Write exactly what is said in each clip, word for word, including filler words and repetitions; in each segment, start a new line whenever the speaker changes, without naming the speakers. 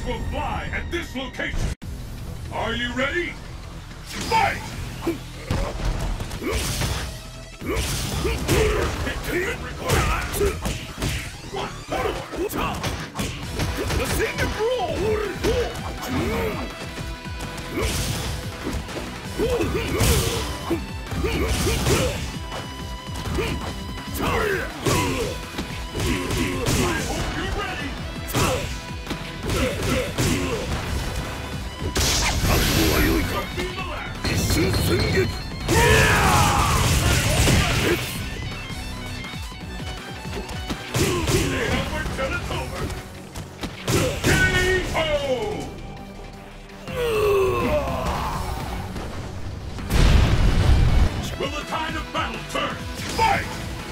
Sparks will fly at this location. Are you ready? Fight! First hit has been recorded. One more. The sing and roll! Will the tide of battle turn? Fight!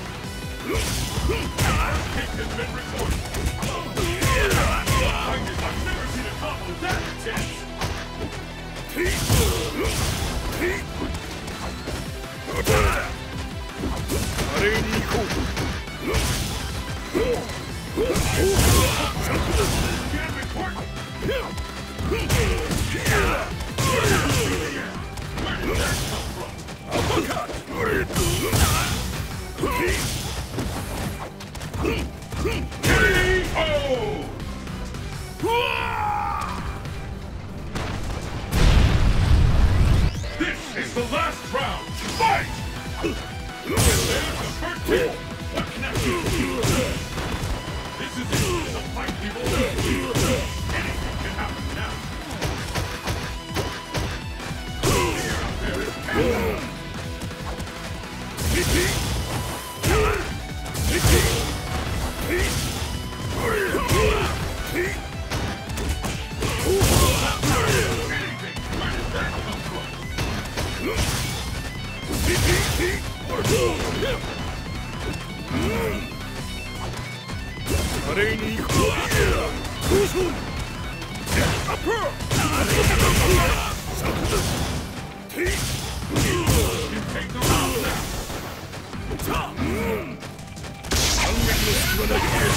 First kick has been recorded. I've never seen a combo that intense. This is the last round. Fight! There's the first hit. What's next? This is it. It's a fight, people. Anything can happen now. Here up there is Canada.
Take the round now.